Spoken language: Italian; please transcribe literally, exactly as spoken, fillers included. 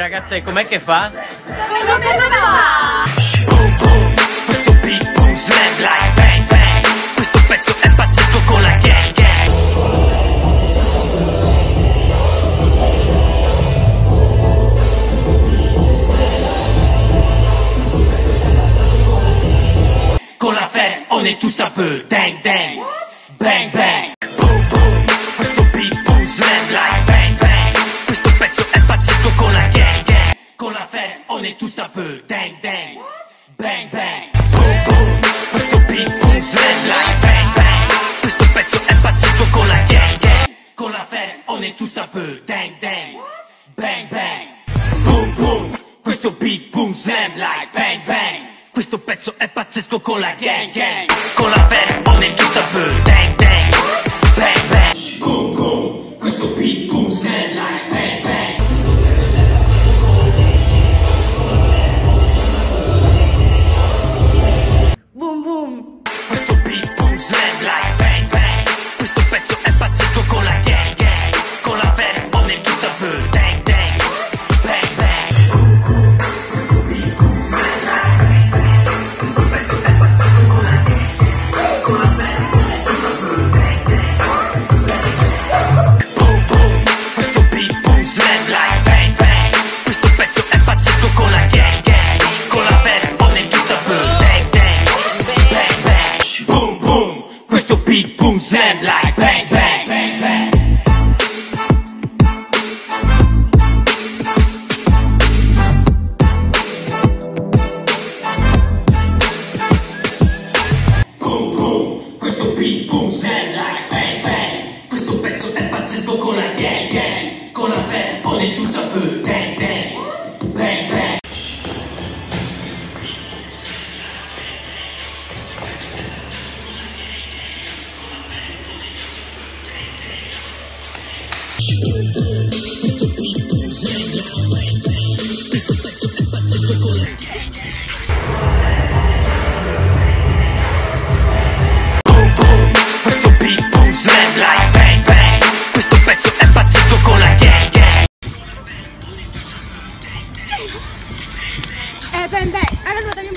ragazze, com'è che fa? Come che fa? Boom boom, questo beat boom slam like bang bang. Questo pezzo è pazzesco con la gang gang. Con la ferme on est tous un peu dang dang. Bang bang. Boom boom, questo beat boom slam like bang bang. Questo pezzo è pazzesco con la gang gang. Con la ferme on est tous un peu dang dang. Bang bang. Boom boom, questo beat boom slam like bang bang. Questo pezzo è pazzesco con la gang gang. Con la ferme on est tous un peu dang dang. Bang bang. Boom boom, questo beat boom slam like bang bang. Questo pezzo è pazzesco con la gang gang. Con la ferme on est tous un peu dang dang. Bang bang. Boom boom, questo beat boom slam like bang bang. Boom boom. Questo beat boom slam like bang bang. Questo pezzo è pazzesco con la gang gang. Con la ferme on est tous un peu dang dang. Bang bang. Questo beat boom slam like bang bang. Questo pezzo è pazzesco con la gang gang. Con la ferme on est tous un peu dang dang. Boom boom. Questo beat boom slam like bang bang. Questo pezzo è pazzesco con la gang gang. Con la ferme on est tous un peu dang dang. Bang bang. Boom boom. Questo beat boom slam like bang bang. Bang bang. Boom boom. Questo beat boom slam like bang bang. Questo pezzo è pazzesco con la gang gang. Con la ferme on est tous un peu dang dang. Bang bang. Boom boom, questo beat boom slam like bang bang. Questo pezzo è pazzesco con la gang gang. Eh, bang bang. Allora, dammi un